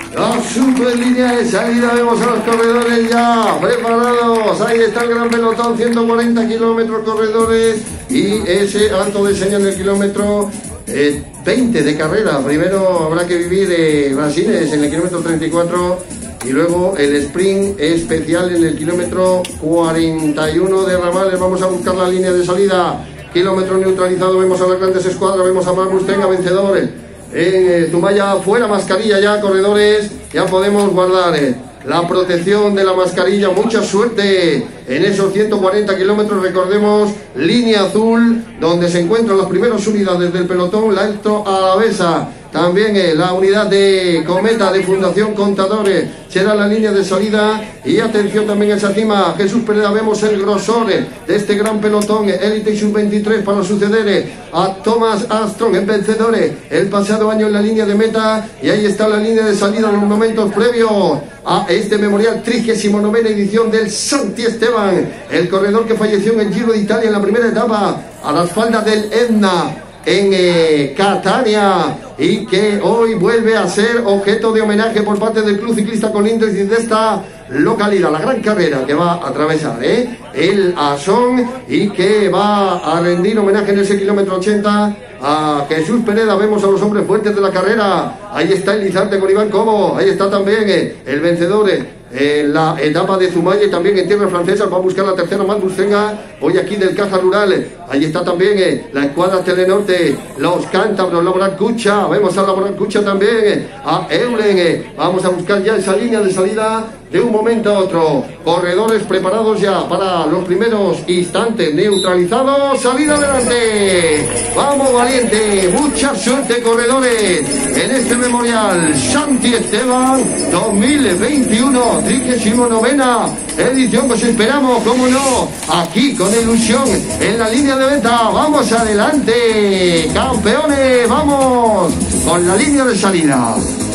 La super línea de salida, vemos a los corredores ya preparados. Ahí está el gran pelotón, 140 kilómetros corredores y ese alto de señal del kilómetro 20 de carrera. Primero habrá que vivir Brasiles en el kilómetro 34 y luego el sprint especial en el kilómetro 41 de ramales. Vamos a buscar la línea de salida. Kilómetro neutralizado, vemos a las grandes escuadras, vemos a Marc Mustenga vencedor. En Zumaya fuera mascarilla ya, corredores, ya podemos guardar la protección de la mascarilla. Mucha suerte en esos 140 kilómetros. Recordemos, línea azul, donde se encuentran las primeras unidades del pelotón, la Electro Alavesa. También la unidad de Cometa de Fundación Contadores será la línea de salida. Y atención también a esa cima, Jesús Pereda, vemos el grosor de este gran pelotón, élite y sub-23 para suceder a Thomas Armstrong en vencedores el pasado año en la línea de meta. Y ahí está la línea de salida en los momentos previos a este memorial 39ª edición del Santi Esteban, el corredor que falleció en el Giro de Italia en la primera etapa a las faldas del Etna en Catania, y que hoy vuelve a ser objeto de homenaje por parte del Club Ciclista Colindres de esta localidad. La gran carrera que va a atravesar el Asón y que va a rendir homenaje en ese kilómetro 80 a Jesús Pereda. Vemos a los hombres fuertes de la carrera. Ahí está el Lizarte con Iván Cobo. Ahí está también el vencedor en la etapa de Zumaya y también en tierra francesa. Va a buscar la tercera, Marc Mustenga, hoy aquí del Caja Rural. Ahí está también la escuadra Telenorte, los cántabros, la Brancucha. Vemos a la Brancucha también, a Eulen. Vamos a buscar ya esa línea de salida de un momento a otro. Corredores preparados ya para los primeros instantes, neutralizados, salida adelante. Vamos valiente, mucha suerte corredores en este memorial Santi Esteban 2021, 39ª edición. Pues esperamos, como no, aquí con ilusión en la línea de venta. Vamos adelante, campeones, vamos con la línea de salida.